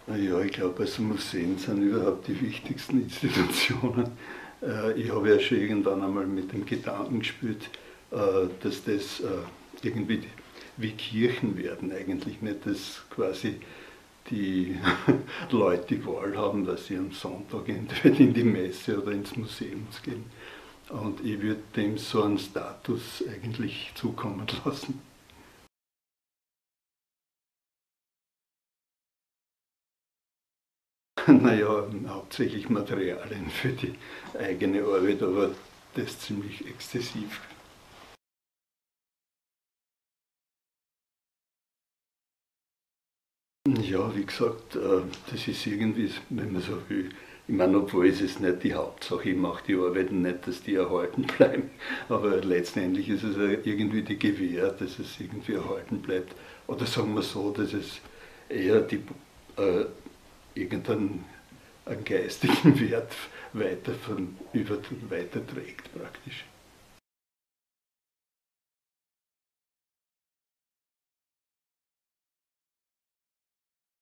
Ja, ich glaube, also Museen sind überhaupt die wichtigsten Institutionen. Ich habe ja schon irgendwann einmal mit dem Gedanken gespielt, dass das irgendwie wie Kirchen werden eigentlich, nicht dass quasi die Leute die Wahl haben, dass sie am Sonntag entweder in die Messe oder ins Museum gehen. Und ich würde dem so einen Status eigentlich zukommen lassen. Naja, hauptsächlich Materialien für die eigene Arbeit, aber das ziemlich exzessiv. Ja, wie gesagt, das ist irgendwie, wenn man so will, ich meine, obwohl ist es nicht die Hauptsache, ich mache die Arbeiten nicht, dass die erhalten bleiben, aber letztendlich ist es ja irgendwie die Gewähr, dass es irgendwie erhalten bleibt. Oder sagen wir so, dass es eher irgendeinen einen geistigen Wert weiter weiterträgt praktisch.